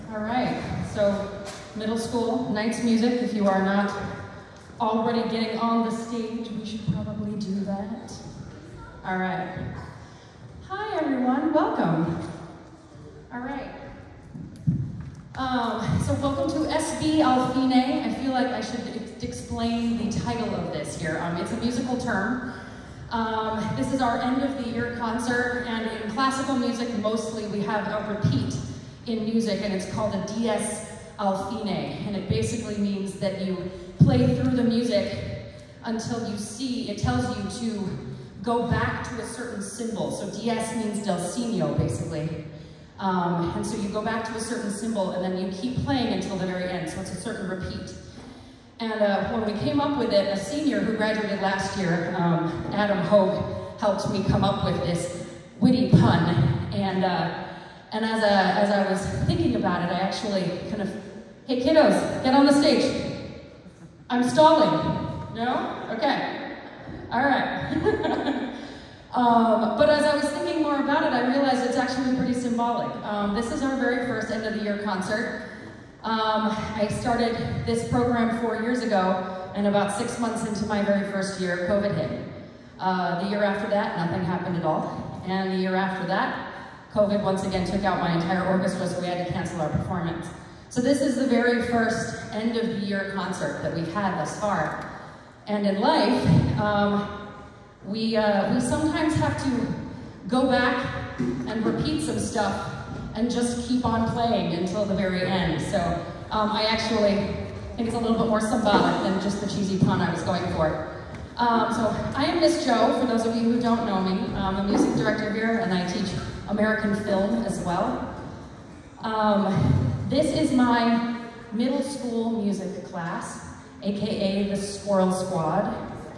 All right, so middle school, Knights music. If you are not already getting on the stage, we should probably do that. All right. Hi, everyone. Welcome. All right. So welcome to SB Al Fine. I feel like I should explain the title of this here. It's a musical term. This is our end of the year concert, and in classical music, mostly we have a repeat in music, and it's called a dies al fine, and it basically means that you play through the music until you see, it tells you to go back to a certain symbol. So dies means del signo, basically. And so you go back to a certain symbol, and then you keep playing until the very end, so it's a certain repeat. And when we came up with it, a senior who graduated last year, Adam Hogue, helped me come up with this witty pun. And as I was thinking about it, I actually kind of, hey kiddos, get on the stage. I'm stalling. No? Okay. All right. But as I was thinking more about it, I realized it's actually pretty symbolic. This is our very first end of the year concert. I started this program 4 years ago, and about 6 months into my very first year, COVID hit. The year after that, nothing happened at all. And the year after that, COVID once again took out my entire orchestra, so we had to cancel our performance. So this is the very first end of the year concert that we've had thus far. And in life, we sometimes have to go back and repeat some stuff and just keep on playing until the very end. So I actually think it's a little bit more symbolic than just the cheesy pun I was going for. So I am Miss Jo, for those of you who don't know me. I'm a music director here, and I teach American film as well. This is my middle school music class, AKA the Squirrel Squad,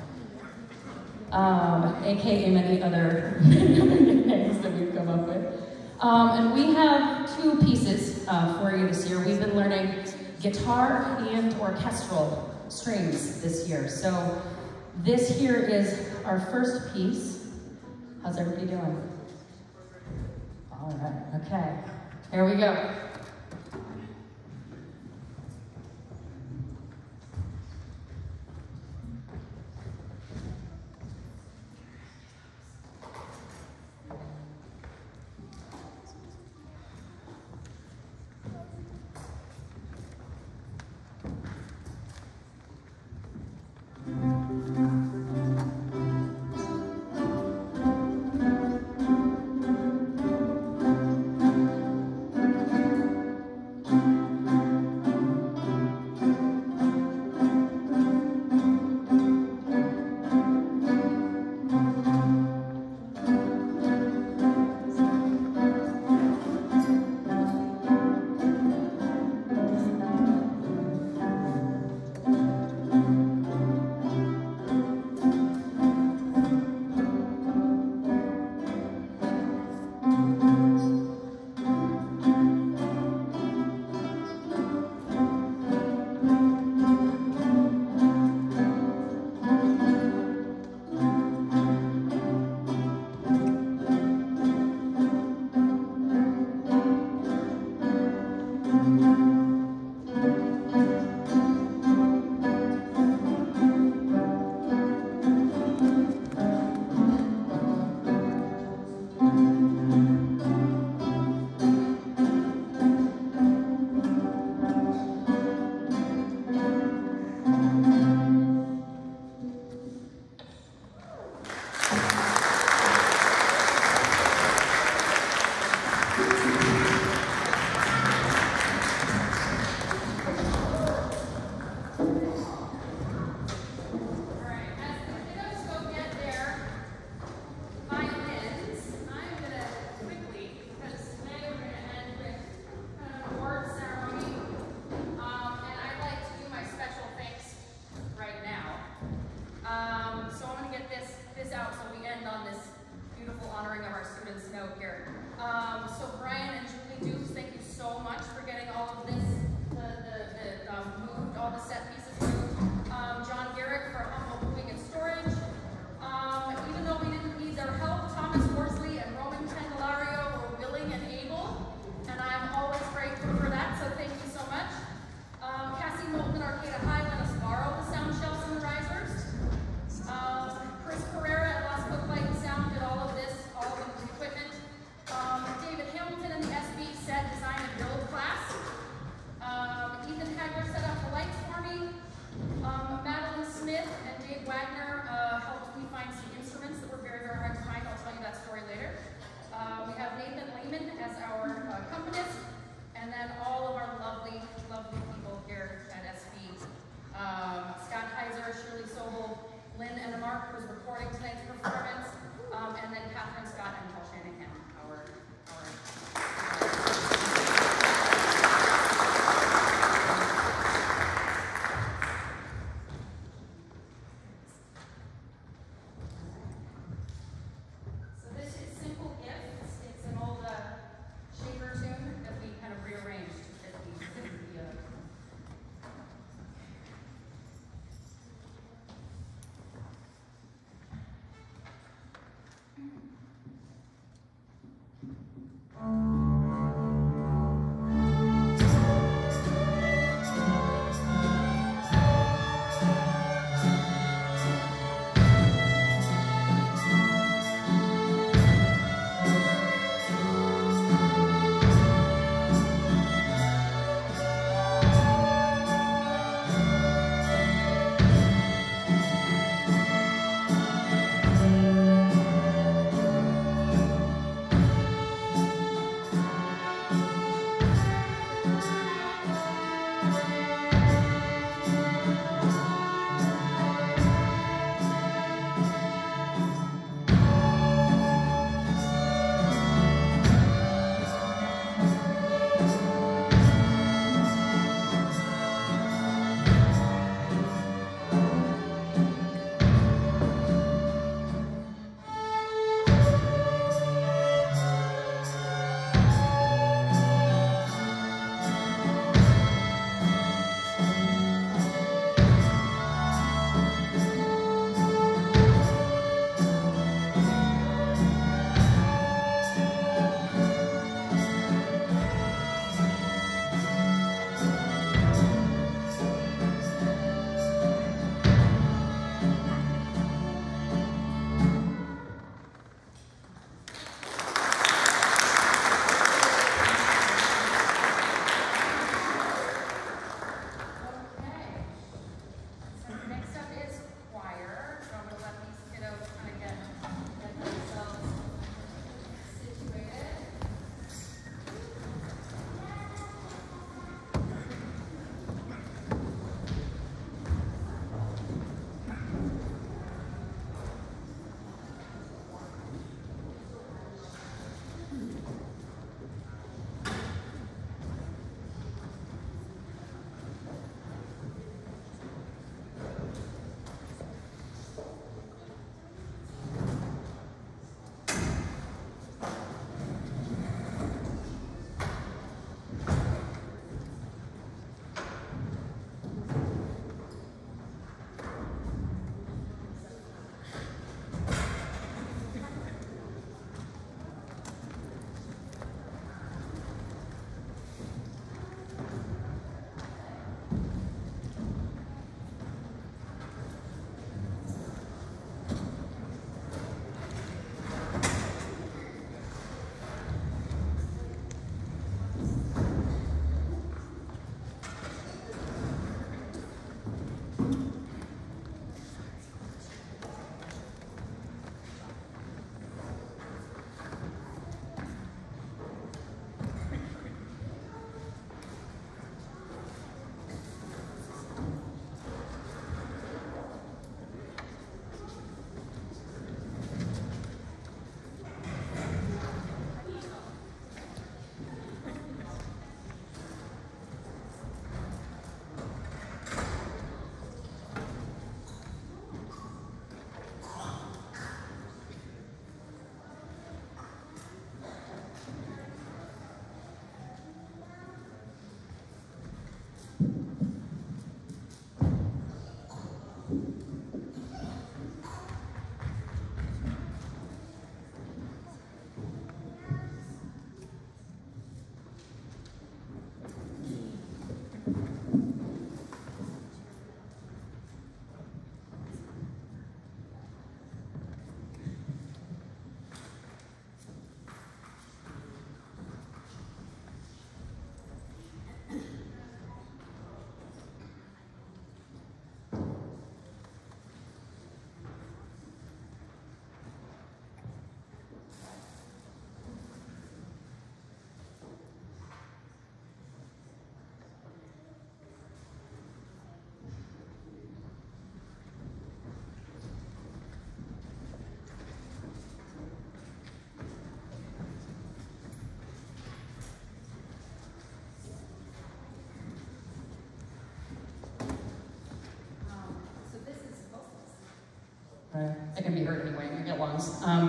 AKA many other names that we've come up with. And we have 2 pieces for you this year. We've been learning guitar and orchestral strings this year. So this here is our first piece. How's everybody doing? All right, okay. Here we go. I can be heard anyway, I get lungs.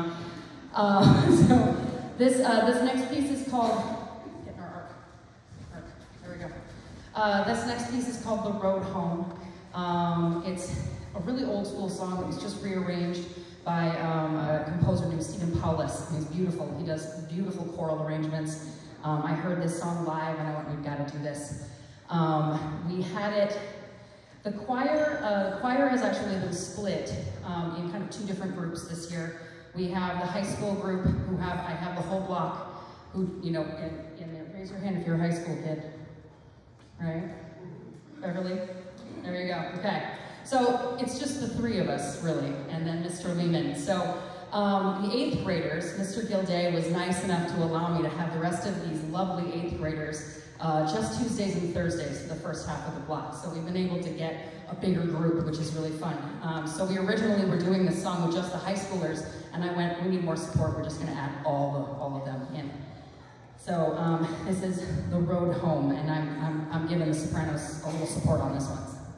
So this next piece is called, getting our arc, there we go. This next piece is called The Road Home. It's a really old school song that was just rearranged by a composer named Stephen Paulus. He's beautiful, he does beautiful choral arrangements. I heard this song live and I went, we've got to do this. We had it, the choir has actually been split in kind of two different groups this year. We have the high school group who have, I have the whole block, who, you know, raise your hand if you're a high school kid, right? Beverly? There you go, okay. So it's just the three of us, really, and then Mr. Lehman. So the 8th graders, Mr. Gilday was nice enough to allow me to have the rest of these lovely 8th graders just Tuesdays and Thursdays for the first half of the block. So we've been able to get a bigger group, which is really fun. So we originally were doing this song with just the high schoolers, and I went, we need more support, we're just gonna add all of them in. So this is The Road Home, and I'm giving the sopranos a little support on this one.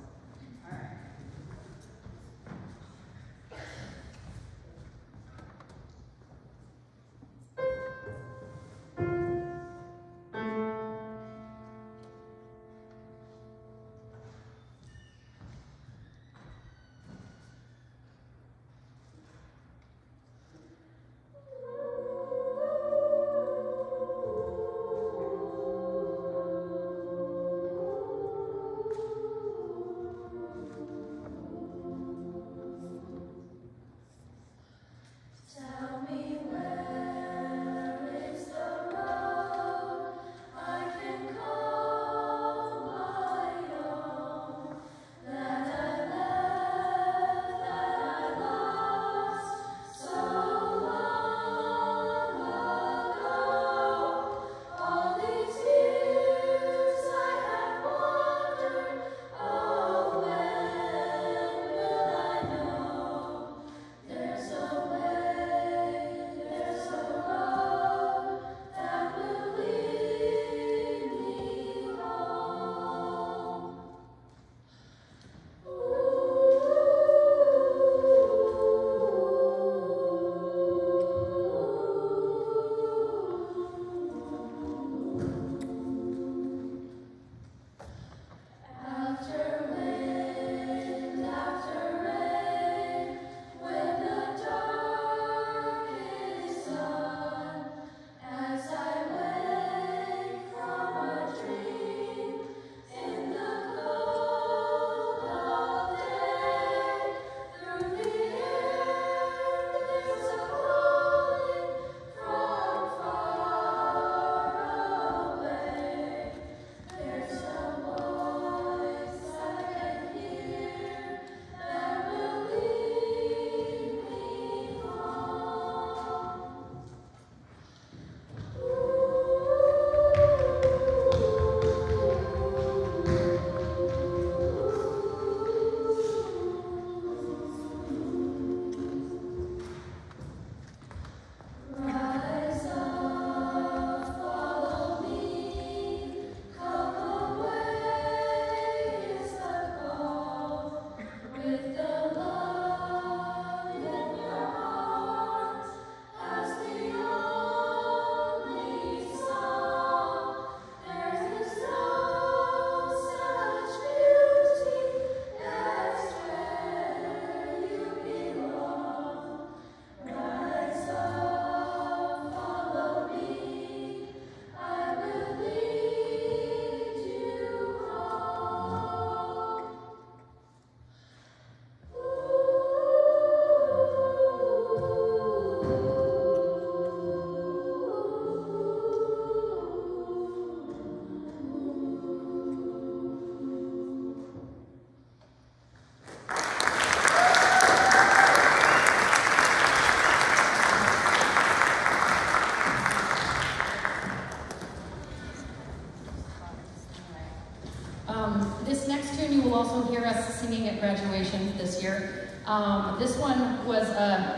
This next tune you will also hear us singing at graduation this year. This one was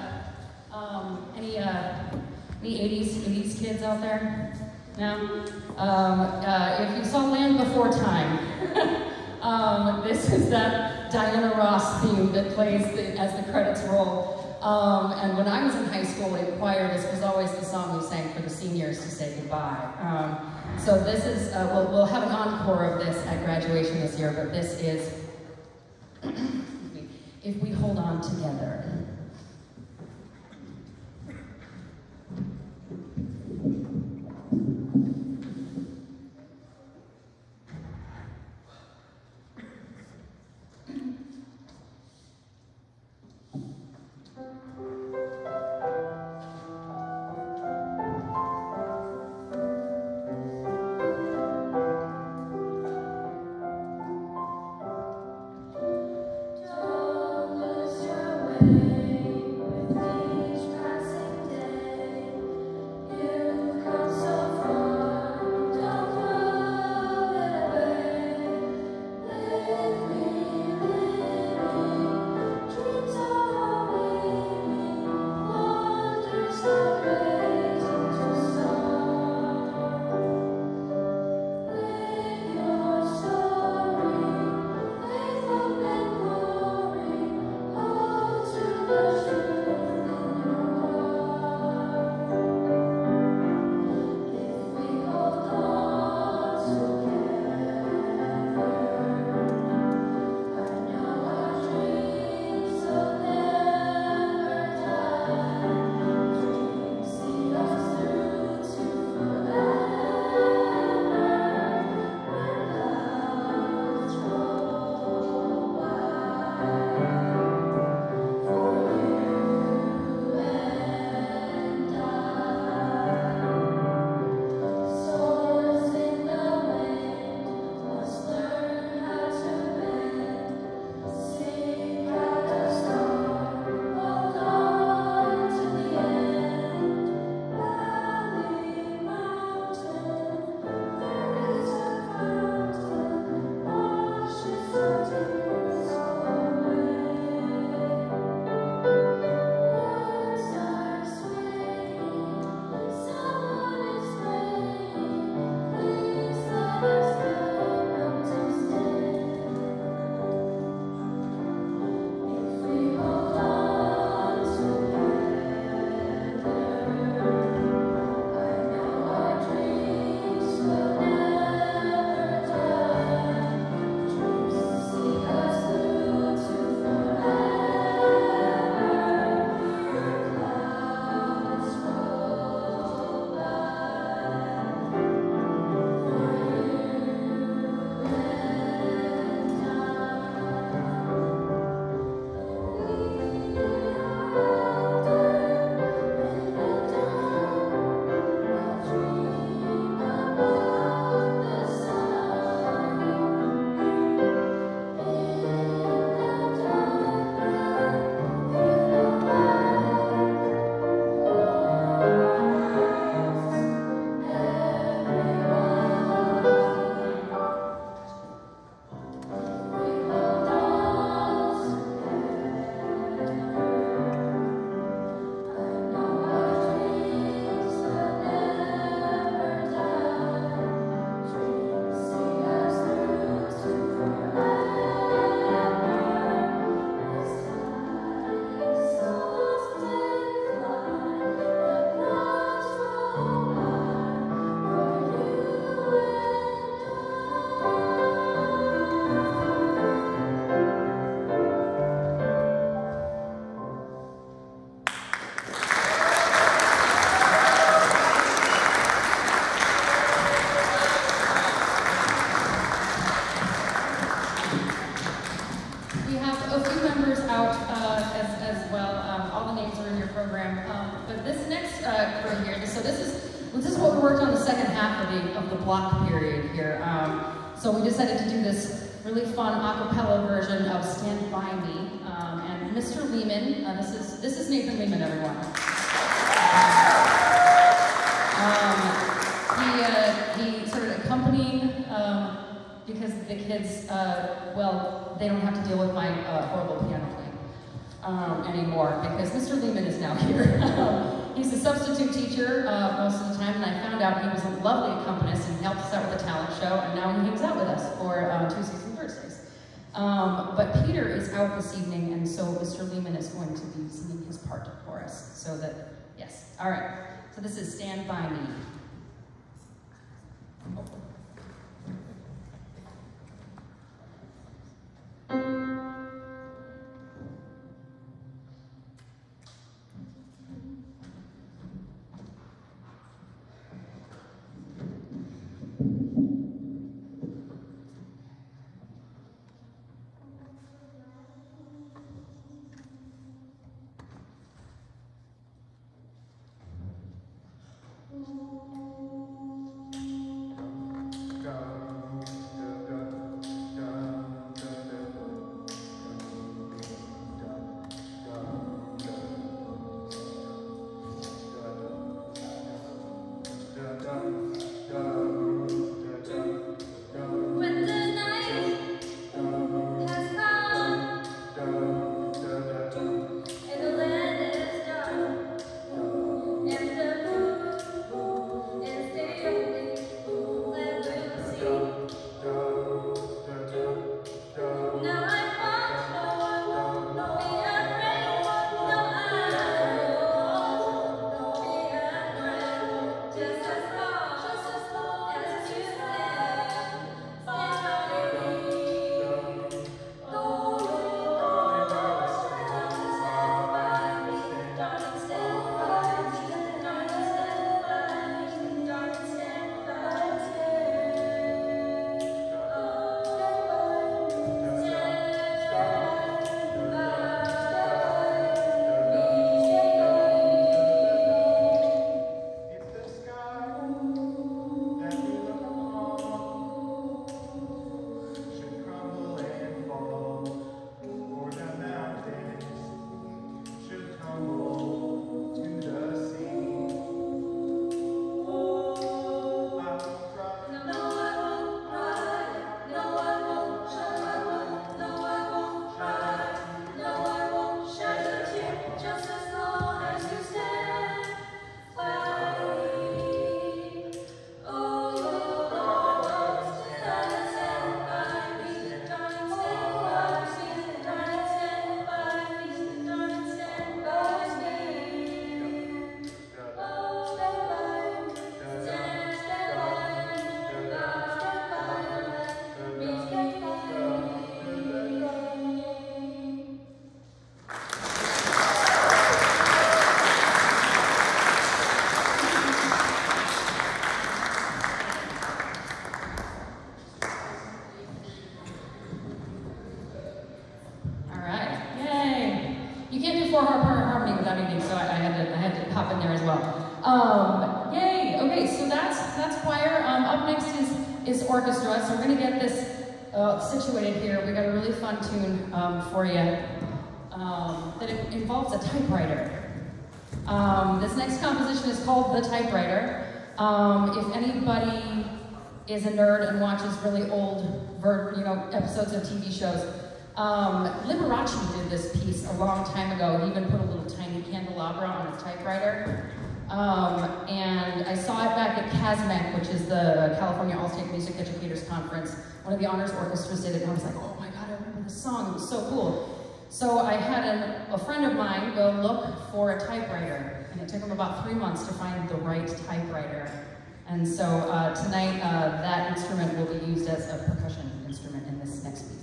any 80s kids out there? No? If you saw Land Before Time, this is that Diana Ross theme that plays as the credits roll. And when I was in high school in choir, this was always the song we sang for the seniors to say goodbye. So this is, we'll have an encore of this at graduation this year, but this is, If We Hold On Together. block period here. So we decided to do this really fun a cappella version of Stand By Me. And Mr. Lehman, this is Nathan Lehman, everyone. He sort of accompanying, because the kids, well, they don't have to deal with my horrible piano playing anymore, because Mr. Lehman is now here. He's a substitute teacher most of the time, and I found out he was a lovely accompanist and helped us out with the talent show, and now he hangs out with us for Tuesdays and Thursdays. But Peter is out this evening, and so Mr. Lehman is going to be singing his part for us. So that, yes. All right. So this is Stand By Me. Orchestra, so we're going to get this situated here. We got a really fun tune for you that involves a typewriter. This next composition is called The Typewriter. If anybody is a nerd and watches really old episodes of TV shows, Liberace did this piece a long time ago. He even put a little tiny candelabra on his typewriter. And I saw it back at CASMEC, which is the California All-State Music Educators Conference. One of the honors orchestras did it, and I was like, oh my God, I remember this song, it was so cool. So I had a friend of mine go look for a typewriter, and it took him about 3 months to find the right typewriter. And so tonight, that instrument will be used as a percussion instrument in this next piece.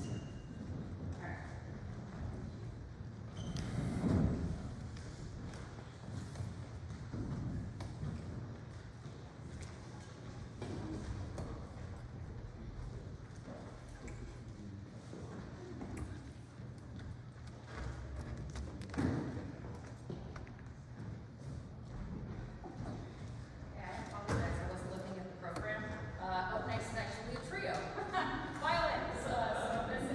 Up next is actually a trio. Violins. So this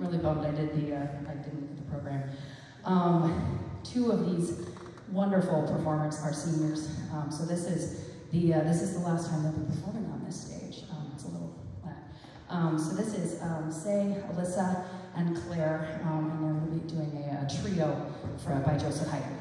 really bummed I didn't get the program. Two of these wonderful performers are seniors, so this is the last time they'll be performing on this stage. It's a little loud. So this is Say, Alyssa, and Claire, and they're going to be doing a trio by Joseph Haydn.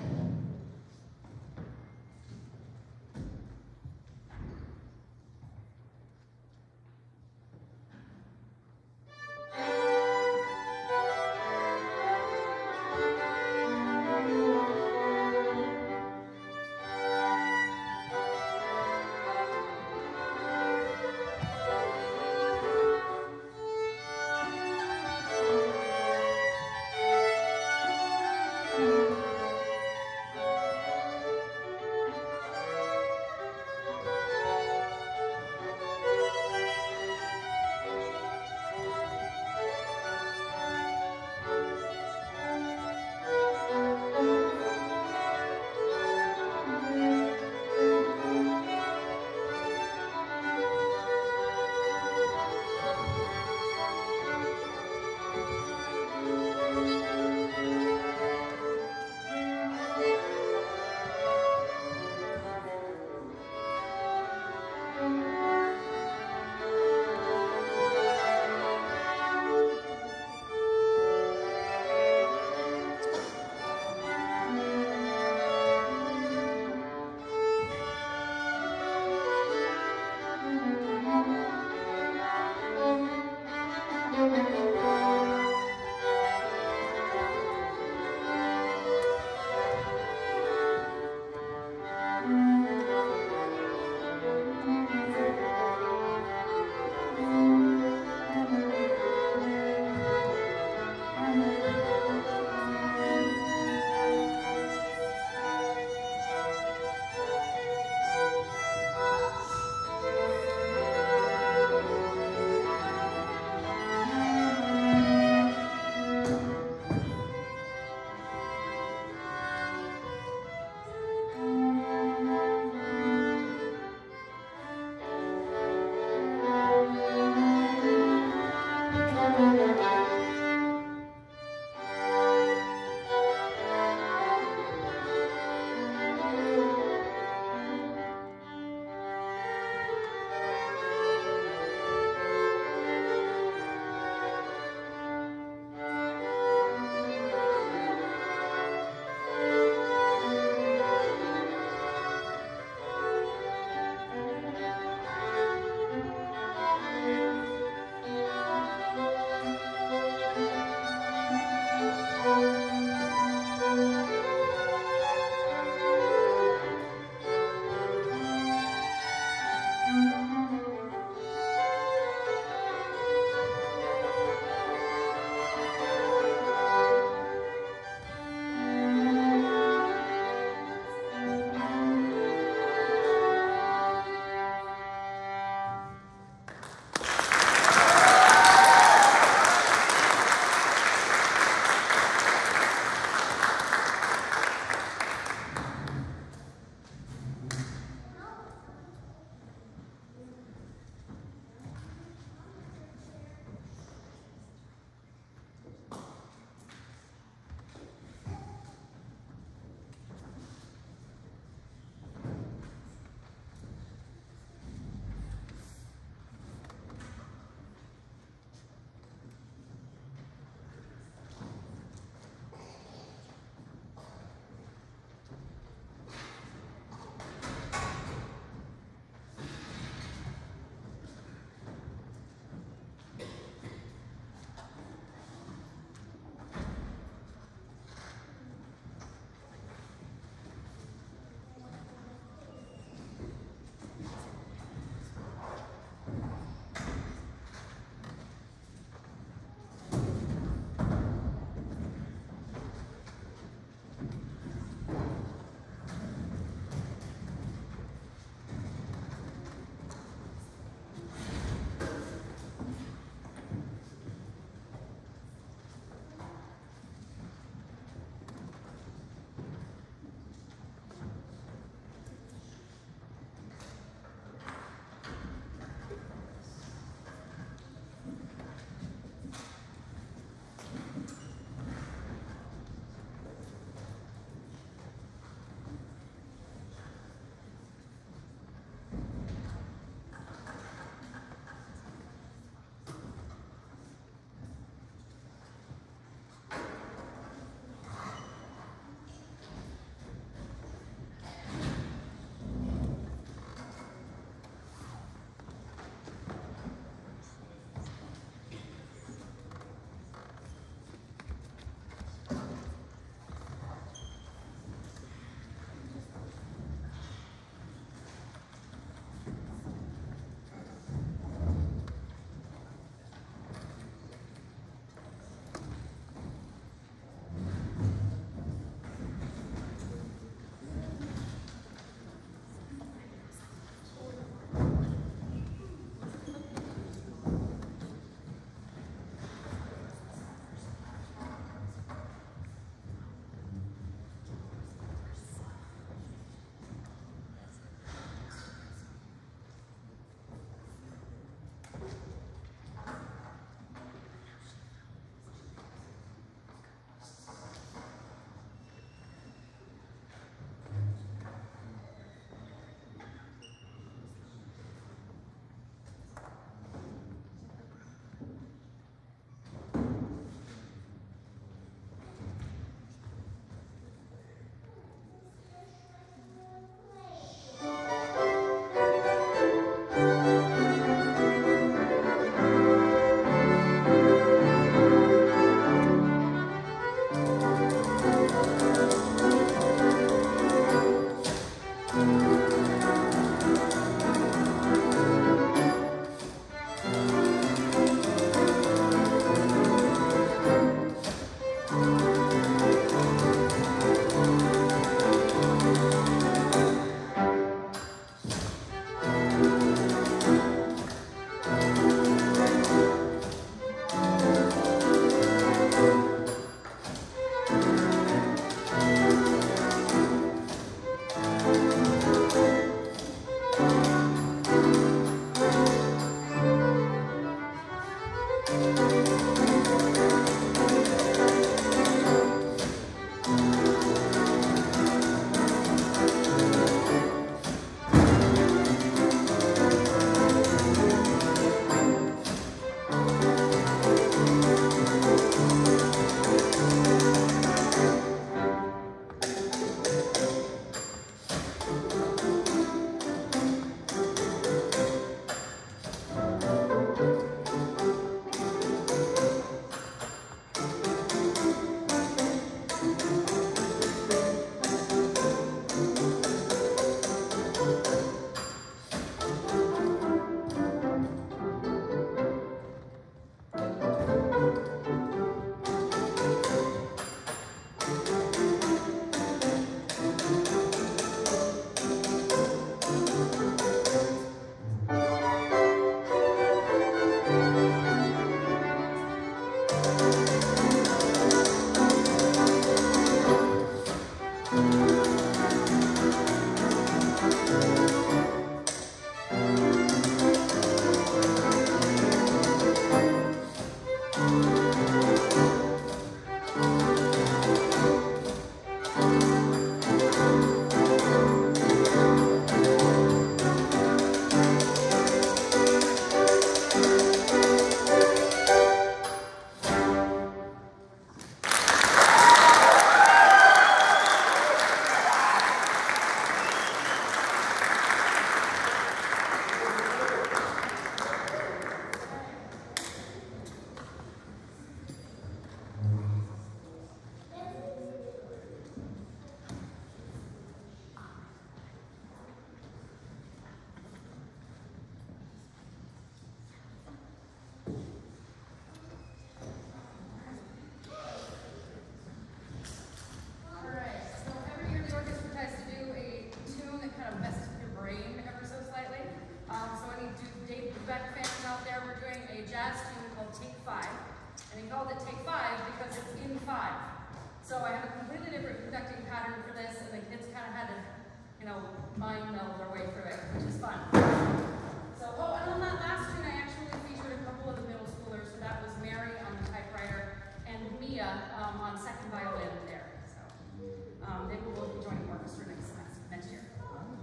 Beck fans out there, we're doing a jazz tune called Take 5. And he called it Take 5 because it's in 5. So I have a completely different conducting pattern for this, and the kids kind of had to, you know, mind meld their way through it, which is fun. So, oh, and on that last tune, I actually featured a couple of the middle schoolers. So that was Mary on the typewriter and Mia on second violin there. So they will both be joining orchestra next year.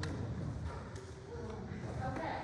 Okay.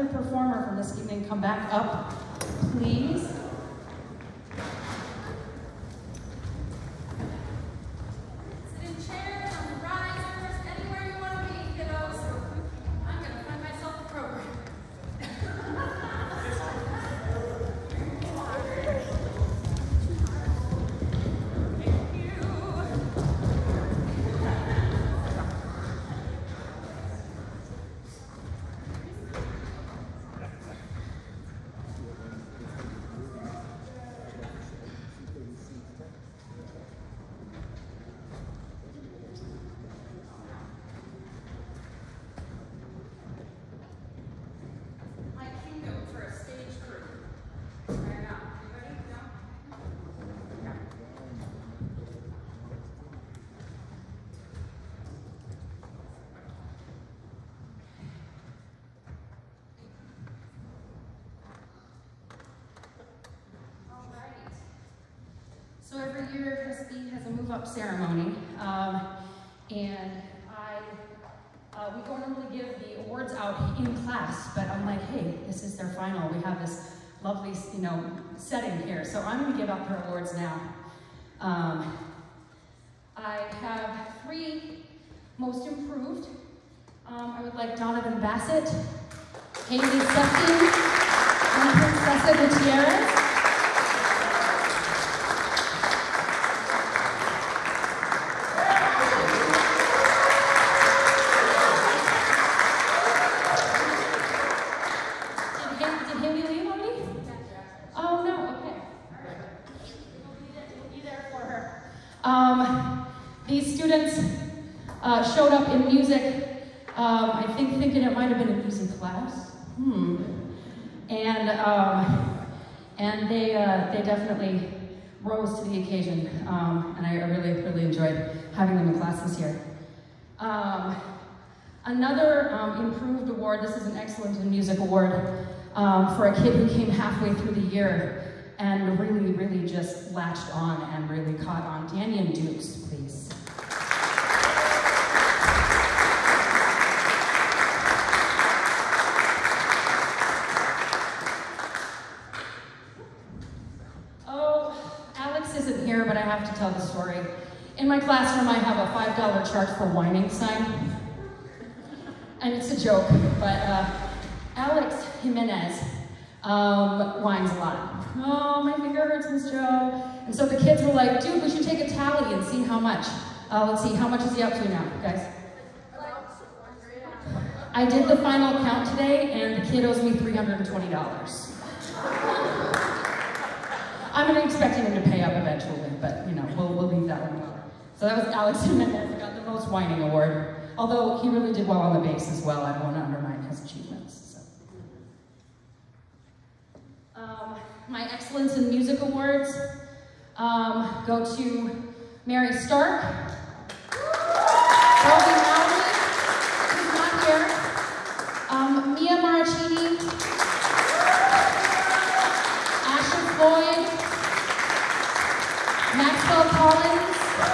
seventh performer from this evening come back up, please? Sit in chairs, on the risers, anywhere you want to be, kiddos. I'm going to find myself a program. So every year, SB has a move-up ceremony, and we don't normally give the awards out in class, but I'm like, hey, this is their final. We have this lovely, setting here, so I'm going to give out their awards now. I have 3 most improved. I would like Donovan Bassett, Haley Sefton, and Princessa Gutierrez. These students showed up in music, I think thinking it might have been a music class. And they definitely rose to the occasion, and I really, really enjoyed having them in class this year. Another improved award, this is an Excellence in Music award, for a kid who came halfway through the year and really, really just latched on and really caught on. Danian Dukes, please. Oh, Alex isn't here, but I have to tell the story. In my classroom, I have a $5 charge for whining sign. And it's a joke, but Alex Jimenez whines a lot. Oh, my finger hurts, Miss Joe. And so the kids were like, dude, we should take a tally and see how much. Let's see, how much is he up to now, guys? I did the final count today, and the kid owes me $320. I'm expecting him to pay up eventually, but we'll leave that one alone. So that was Alex Jimenez, who got the most whining award. Although he really did well on the bass as well. I don't want to undermine his achievements. So. My Excellence in Music awards go to Mary Stark, Robbie Mowry, who's not here, Mia Maracini, Asher Floyd, Maxwell Collins.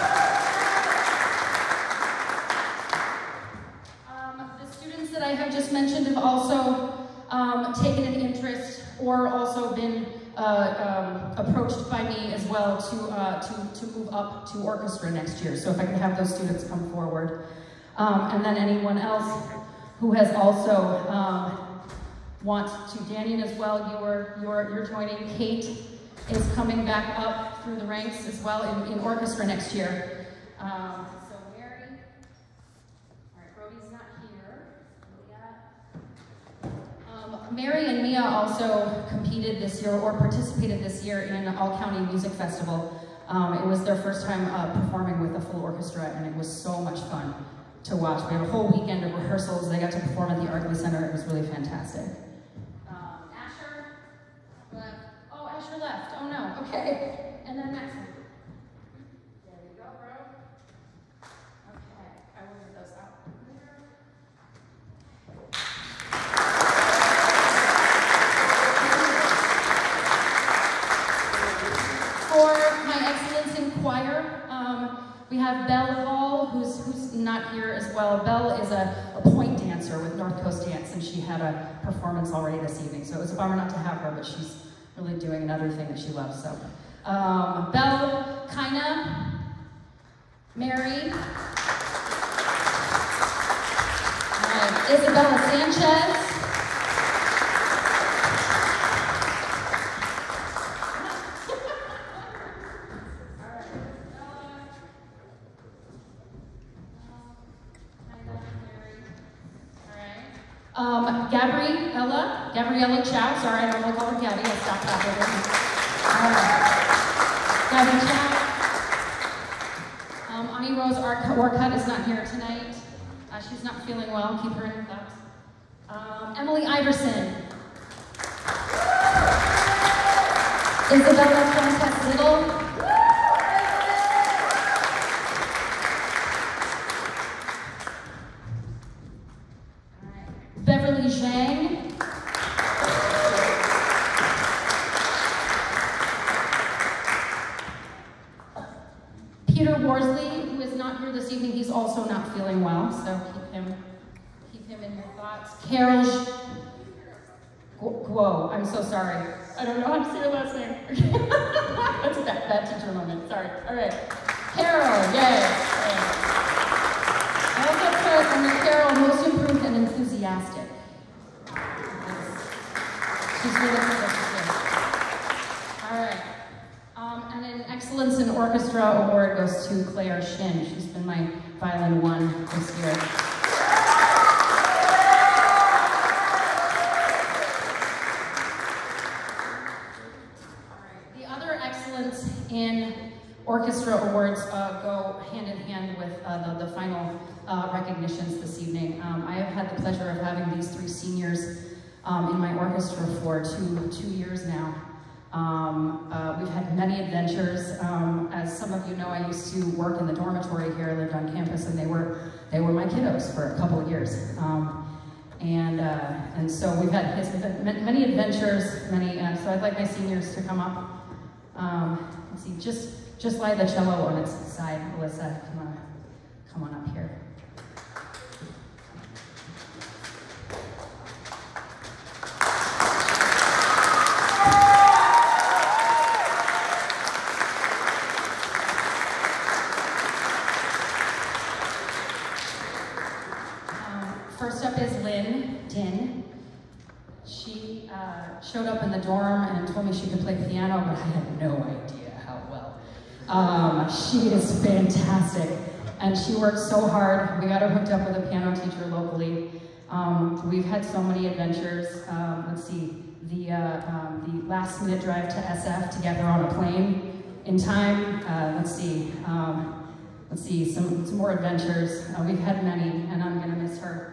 The students that I have just mentioned have also taken an interest or also been approached by me as well to move up to orchestra next year. So if I can have those students come forward. And then anyone else who has also want to, Danian as well, you're joining. Kate is coming back up through the ranks as well in orchestra next year. So Mary, all right, Rhodey's not here. Mary and Mia also competed this year or participated this year in an All-County Music Festival. It was their first time performing with a full orchestra, and it was so much fun to watch. We had a whole weekend of rehearsals. They got to perform at the Ardley Center. It was really fantastic. Asher left. Oh, Asher left. Oh no. Okay. And then next. There you go, bro. Okay. I will get those out. For my Excellence in Choir, we have Belle Hall, who's not here as well. Belle is a point dancer. dancer with North Coast Dance, and she had a performance already this evening. So it was a bummer not to have her, but she's really doing another thing that she loves. So, Belle, Kaina, Mary, Isabella Sanchez, Gabriella Chow, sorry, I normally call her Gabby, I stopped that over. Gabby Chow. Ani Rose Orcutt is not here tonight. She's not feeling well, keep her in your thoughts. Emily Iverson. Isabella Fuentes Little. Beverly Zhang. Peter Worsley, who is not here this evening, he's also not feeling well, so keep him in your thoughts. Carol Guo, I'm so sorry. I don't know how to say your last name. That's a bad teacher moment, sorry. All right. Carol, yay. I also put under Carol, most improved and enthusiastic. She's really good. All right. And an Excellence in Orchestra award goes to Claire Shin. She's been my violin one this year. All right. The other Excellence in Orchestra awards go hand in hand with the final recognitions this evening. I have had the pleasure of having these three seniors in my orchestra for two years now. We've had many adventures. As some of you know, I used to work in the dormitory here. I lived on campus, and they were my kiddos for a couple of years. And so we've had many adventures. So I'd like my seniors to come up. Let's see, just lie the cello on its side, Alyssa. Come on up here. First up is Lynn Din. She showed up in the dorm and told me she could play piano, but I had no idea how well. She is fantastic, and she worked so hard. We got her hooked up with a piano teacher locally. We've had so many adventures. Let's see, the last minute drive to SF to get her on a plane in time. Let's see, some more adventures. We've had many, and I'm gonna miss her.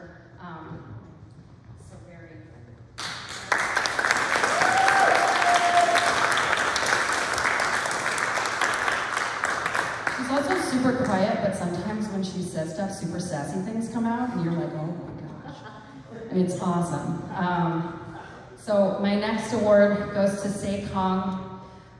Super quiet, but sometimes when she says stuff, super sassy things come out, and you're like, oh my gosh. I mean, it's awesome. So my next award goes to Sei Kong.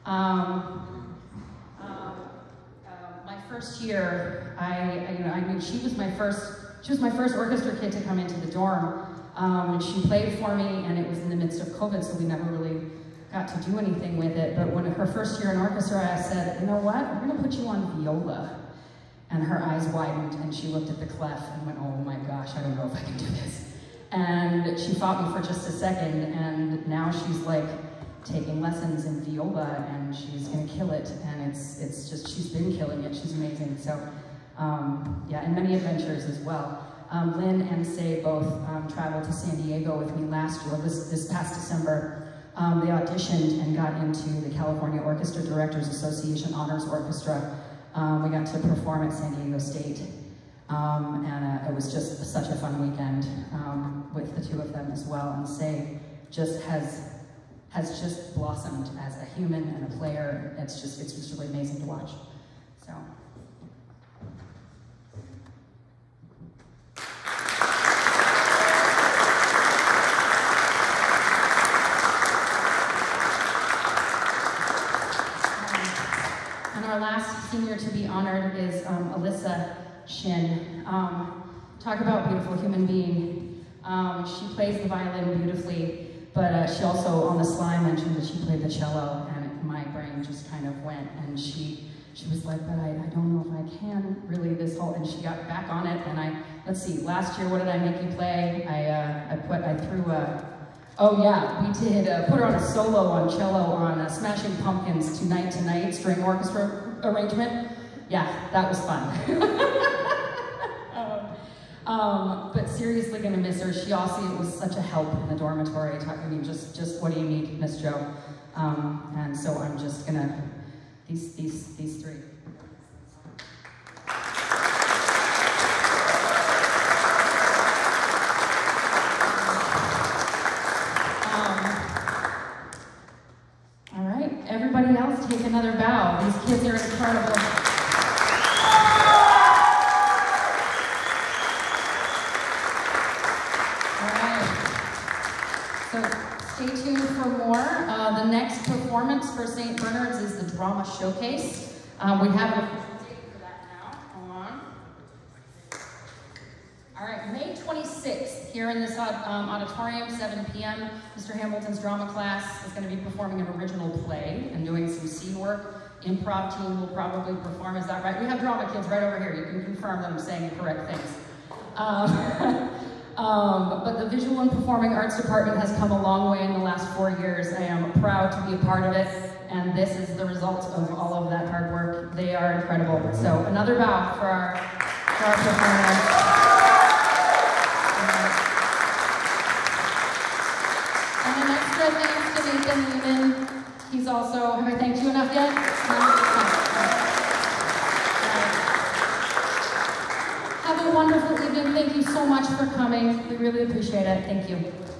My first year, I mean, she was my first orchestra kid to come into the dorm. And she played for me, and it was in the midst of COVID, so we never really got to do anything with it. But when her first year in orchestra, I said, you know what, we're gonna put you on viola. And her eyes widened, and she looked at the clef and went, oh my gosh, I don't know if I can do this. And she fought me for just a second, and now she's like taking lessons in viola, and she's gonna kill it. And it's just, she's been killing it, she's amazing. So, yeah, and many adventures as well. Lynn and Sei both traveled to San Diego with me last year, this past December. They auditioned and got into the California Orchestra Directors Association Honors Orchestra. We got to perform at San Diego State, and it was just such a fun weekend with the two of them as well. And Sei just has just blossomed as a human and a player. It's just really amazing to watch. So. Our last senior to be honored is Alyssa Shin. Talk about beautiful human being. She plays the violin beautifully, but she also, on the sly, mentioned that she played the cello, and my brain just kind of went, and she was like, but I don't know if I can really this whole, and she got back on it, and let's see, last year, what did I make you play? Oh yeah, we did put her on a solo on cello on Smashing Pumpkins' Tonight Tonight string orchestra arrangement. Yeah, that was fun. But seriously gonna miss her. She also was such a help in the dormitory. I mean, just what do you need, Miss Jo? And so I'm just gonna, these three. All right, everybody else take another bow. These kids are incredible. Stay tuned for more. The next performance for St. Bernard's is the Drama Showcase. We have a date for that now. Hold on. All right, May 26th, here in this auditorium, 7 p.m., Mr. Hamilton's drama class is going to be performing an original play and doing some scene work. Improv team will probably perform. Is that right? We have drama kids right over here. You can confirm that I'm saying the correct things. But the Visual and Performing Arts Department has come a long way in the last 4 years. I am proud to be a part of it, and this is the result of all of that hard work. They are incredible. So another bow for our performers. And an extra thanks to Nathan Lehman. He's also, have I thanked you enough yet? Have a wonderful evening. Thank you so much for coming. We really appreciate it. Thank you.